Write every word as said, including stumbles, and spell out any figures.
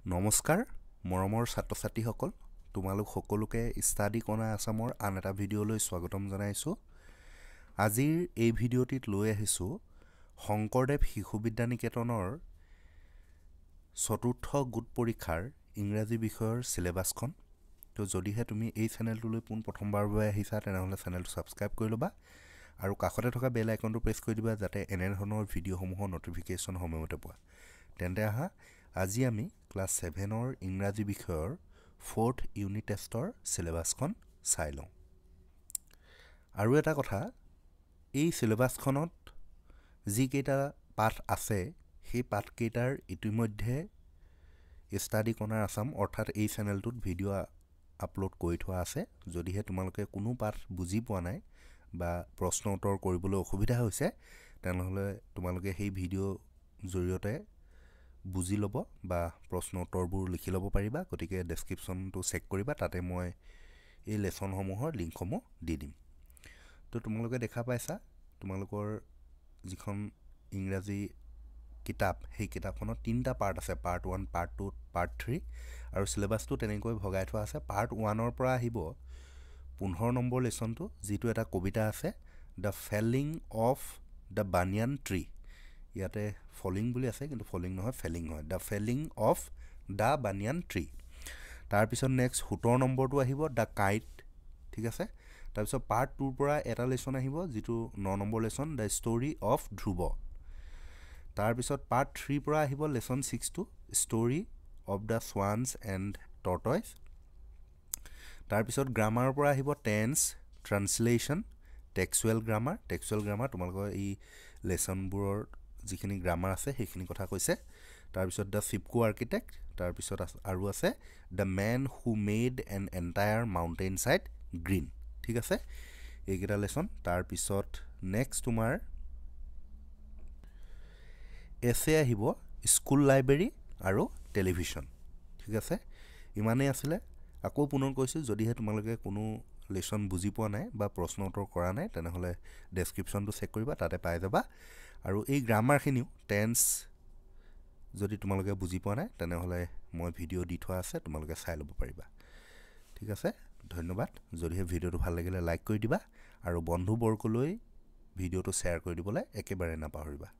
নমস্কাৰ মৰমৰ ছাত্ৰ ছাত্ৰীসকল তোমালোক সকলোকে ষ্টাডি কৰ্ণা আসামৰ আন এটা ভিডিঅ'লৈ স্বাগতম জনাইছো। আজিৰ এই ভিডিঅ'টিত লৈ আহিছো শংকৰদেৱ শিশু বিদ্যা নিকেতনৰ চতুৰ্থ গোট পৰীক্ষাৰ ইংৰাজী বিষয়ৰ সিলেবাসখন। তো যদিহে তুমি এই চেনেলটোলৈ পোন প্ৰথমবাৰৰ বাবে আহিছা তেনেহলে চেনেলটো সাবস্ক্ৰাইব কৰি লবা আৰু কাষতে থকা বেল আইকনটো প্ৰেছ কৰি দিবা যাতে এনে ধৰণৰ ভিডিঅ'সমূহৰ নটিফিকেশ্যন সময়মতে পোৱা। তেন্তে আহা আজি আমি ক্লাস সেভেনৰ ইংৰাজী বিষয়ৰ ফৰ্থ ইউনিট টেষ্টৰ সিলেবাসখন চাই লওঁ। আৰু এটা কথা, এই সিলেবাসখনত যি কেইটা পাঠ আছে সেই পাঠ কেইটাৰ ইতিমধ্যে ষ্টাডি কৰ্ণাৰ আসাম অৰ্থাৎ এই চেনেলটোত ভিডিঅ' আপলোড কৰি থোৱা আছে। যদিহে তোমালোকে কোনো পাঠ বুজি পোৱা নাই বা প্ৰশ্ন উত্তৰ কৰিবলৈ অসুবিধা হৈছে তেনেহলে তোমালোকে সেই ভিডিঅ' জৰিয়তে বুজি লব বা প্ৰশ্ন উত্তৰবোৰ লিখি লব পাৰিবা। গতিকে ডেসক্ৰিপশনটো চেক কৰিবা, তাতে মই এই লেসনসমূহৰ লিংকসমূহ দি দিম। তো তোমালোকে দেখা পাইছা তোমালোকৰ যিখন ইংৰাজী কিতাপ সেই কিতাপখনত তিনিটা পাৰ্ট আছে, part one, part two, part three আৰু সিলেবাসটো তেনেকৈ ভগাই থোৱা আছে। পাৰ্ট ওৱানৰ পৰা আহিব পোন্ধৰ নম্বৰ লেসনটো, যিটো এটা কবিতা আছে, the felling of the banyan tree. ইয়াতে ফলিং বুলি আছে কিন্তু ফলিং নহয়, ফেলিং হয়, the felling of the banyan tree. তাৰপিছত নেক্সট সোতৰ নম্বৰটো আহিব দ্য কাইট, ঠিক আছে। তাৰপিছত পাৰ্ট টুৰ পৰা এটা লেসন আহিব যিটো ন number lesson, the story of Dhruva. তাৰপিছত পাৰ্ট থ্ৰীৰ পৰা আহিব লেসন ছিক্সটো, story of the swans and tortoise. তাৰপিছত গ্ৰামাৰৰ পৰা আহিব tense, translation, textual grammar. Textual grammar তোমালোকৰ এই লেসনবোৰৰ যিখিনি গ্ৰামাৰ আছে সেইখিনি কথা কৈছে। তাৰপিছত দ্য চিপকো আৰ্কিটেক্ট, তাৰপিছত আৰু আছে the man who made an entire mountain side green, ঠিক আছে, এইকেইটা লেসন। তাৰপিছত নেক্সট তোমাৰ এছে আহিব স্কুল লাইব্ৰেৰী আৰু টেলিভিশ্যন, ঠিক আছে। ইমানেই আছিলে। আকৌ পুনৰ কৈছোঁ, যদিহে তোমালোকে কোনো লেসন বুজি পোৱা নাই বা প্ৰশ্ন উত্তৰ কৰা নাই তেনেহলে ডেসক্ৰিপশনটো চেক কৰিবা, তাতে পাই যাবা। আৰু এই গ্ৰামাৰখিনিও টেন্স যদি তোমালোকে বুজি পোৱা নাই তেনেহলে মই ভিডিঅ' দি থোৱা আছে, তোমালোকে চাই ল'ব পাৰিবা, ঠিক আছে। ধন্যবাদ। যদিহে ভিডিঅ'টো ভাল লাগিলে লাইক কৰি দিবা আৰু বন্ধুবৰ্গলৈ ভিডিঅ'টো শ্বেয়াৰ কৰি দিবলৈ একেবাৰে নাপাহৰিবা।